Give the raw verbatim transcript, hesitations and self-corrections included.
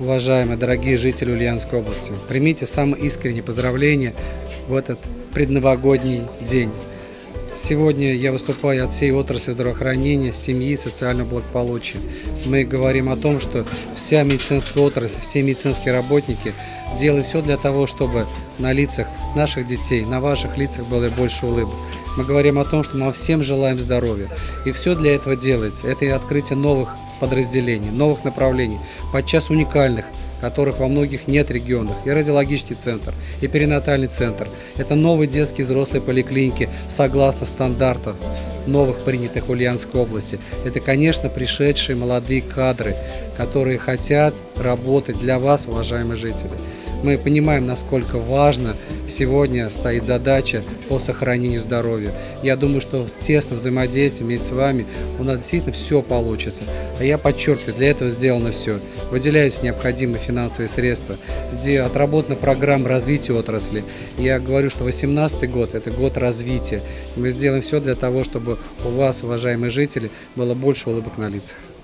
уважаемые, дорогие жители Ульяновской области, примите самые искренние поздравления в этот предновогодний день. Сегодня я выступаю от всей отрасли здравоохранения, семьи, социального благополучия. Мы говорим о том, что вся медицинская отрасль, все медицинские работники делают все для того, чтобы на лицах наших детей, на ваших лицах было больше улыбок. Мы говорим о том, что мы всем желаем здоровья. И все для этого делается. Это и открытие новых подразделений, новых направлений, подчас уникальных, которых во многих нет регионах. И радиологический центр, и перинатальный центр. Это новые детские и взрослые поликлиники согласно стандартам новых принятых в Ульяновской области. Это, конечно, пришедшие молодые кадры, которые хотят работать для вас, уважаемые жители. Мы понимаем, насколько важно сегодня стоит задача по сохранению здоровья. Я думаю, что с тесным взаимодействием и с вами у нас действительно все получится. А я подчеркиваю, для этого сделано все. Выделяются необходимые финансовые средства, где отработана программа развития отрасли. Я говорю, что две тысячи восемнадцатый год – это год развития. Мы сделаем все для того, чтобы у вас, уважаемые жители, было больше улыбок на лицах.